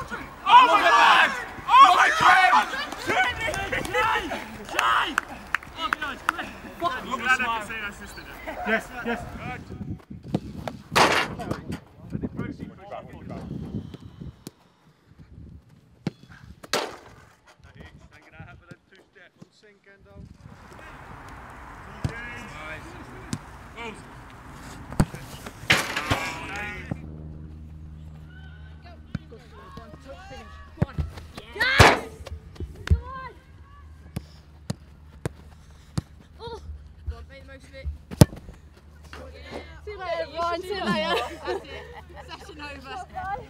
Oh my God! Oh my God! I'm glad I can say that, sister. Yes, yes. See you later, everyone. See you later. That's it. Session over.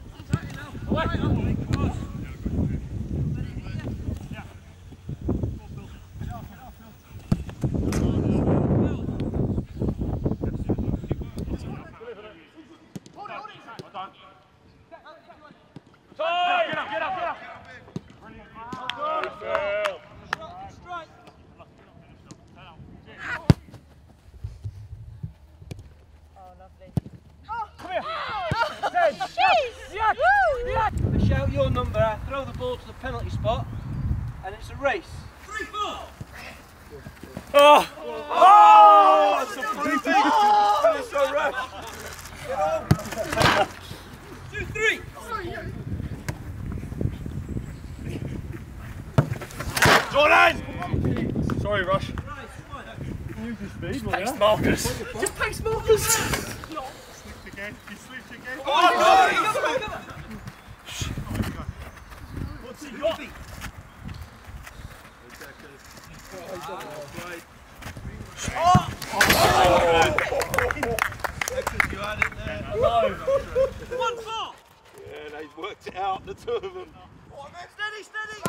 Shout your number, throw the ball to the penalty spot, and it's a race. 3-4! Oh! Oh! That's a free thing! Finish the ref! Get on! 2-3! Jordan! Sorry, Rush. Use your speed, will ya? Marcus! Just pace Marcus! Slipped again. He slipped again. Oh, no! What's he got? You had it there. 1-4! Yeah, they've worked it out, the two of them. Steady, steady!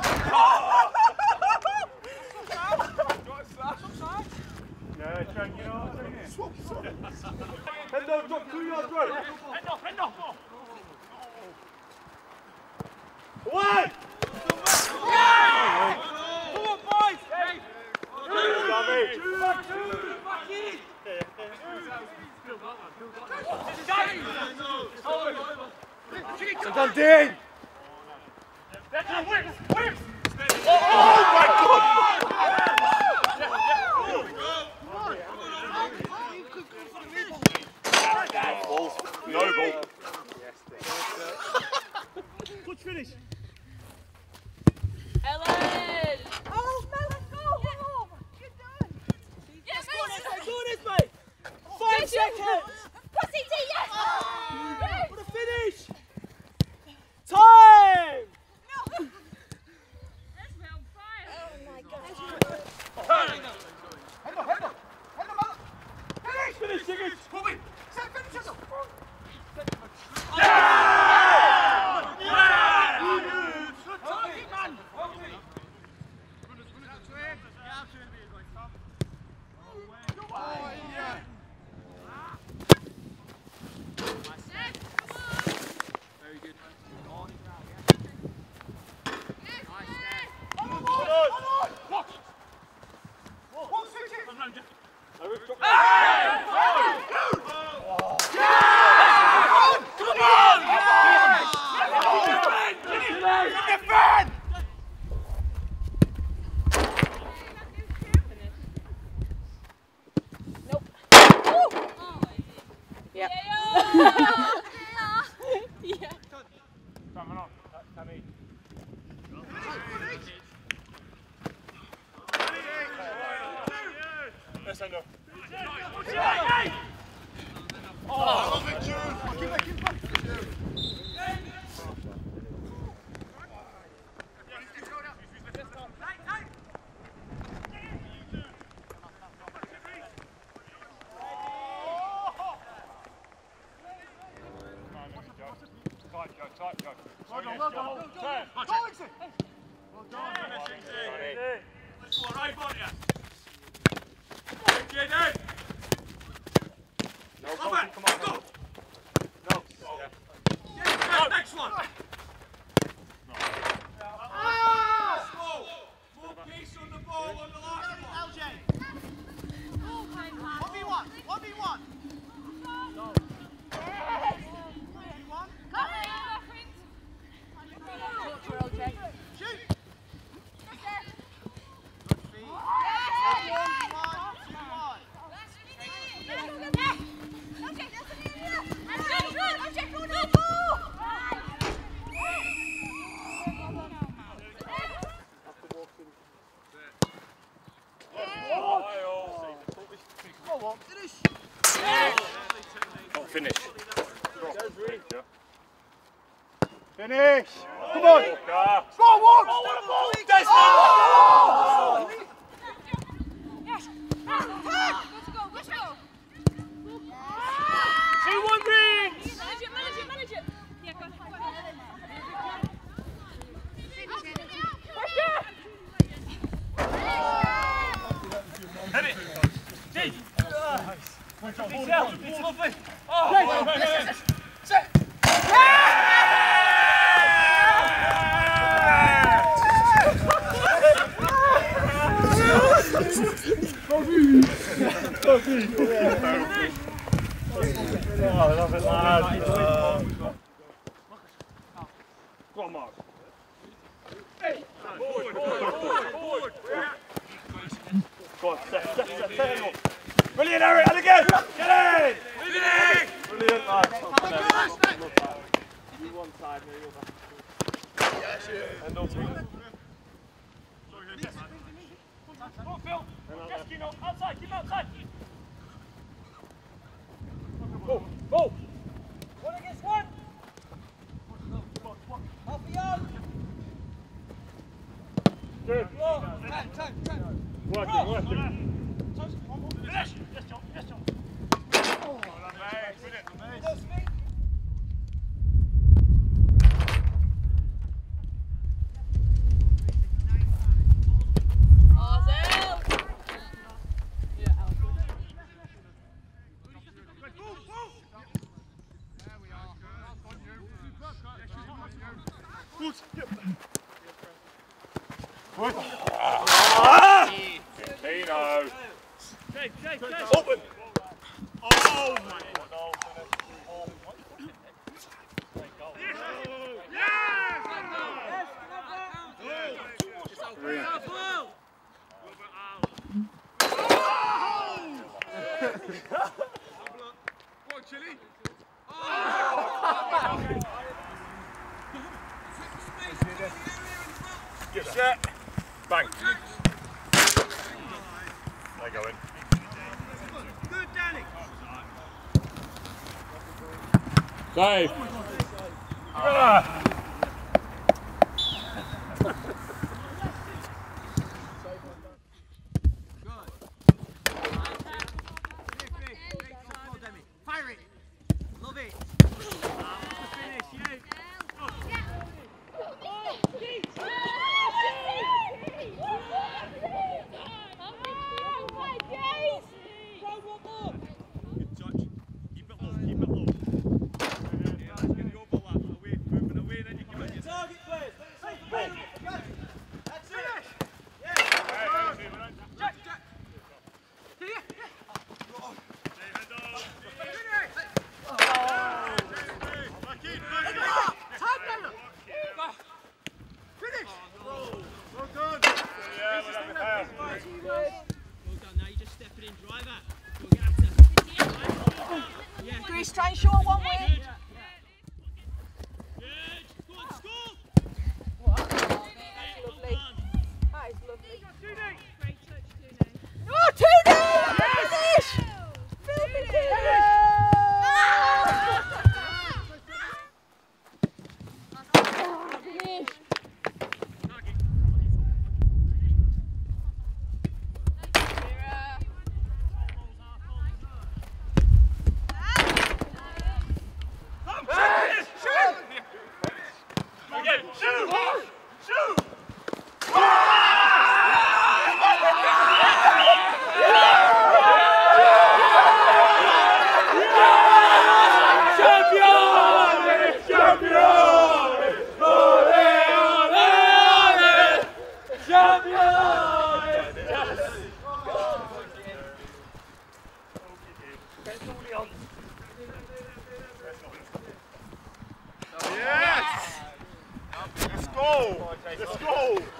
Yeah, trying to get on, isn't it? Head over, drop 2 yards right. Head off! Away! Yeah! Come on, boys! Hey! Done, Dean! Oh my God! No ball. Good finish. Ellen! Oh, Mel, let's go! You're done! Yes, Go on, Ismay! 5 seconds! Pussy T, yes! Yes! What a finish! Time! No! That's me on fire! Oh my gosh! Finish, Diggins! Yep. Yeah. Coming on. Come in. Yes, I know. Oh, Tight, go. Well done. Well done. Let's go, right on you. Get in. No, Come on. Go. No. Yeah, next one. More pace on the ball on the last one. LJ. 1v1. 1v1. No. 1v1. Finish! Come on! Go, walk! Desmond! Oh! Yes! Let's go, let's go! 2-1 Greens! Manage it! Yeah, go on. Hit it! Steve! It's lovely! I love it, lad. Go on, Mark. Forward. Go on, set him up. Brilliant, Eric, and again! Get in! Brilliant, lad. You one side, me the other. Yes, and no two. Come on, Phil! Just keep outside! Go! One against one. Half a yard. Good. Time. Working. Finish! Yes, John! Oh, nice. Good. Pino. Jake! Open. Oh my God. Get set. Bang. They go in. Good, Danny! Save. Fire it. Love it. Grease, try and show her one way. What? That's lovely. That is lovely. Great touch, Tuno. Oh, Tuno! Finish! Finish! Yes! Let's go! Let's go!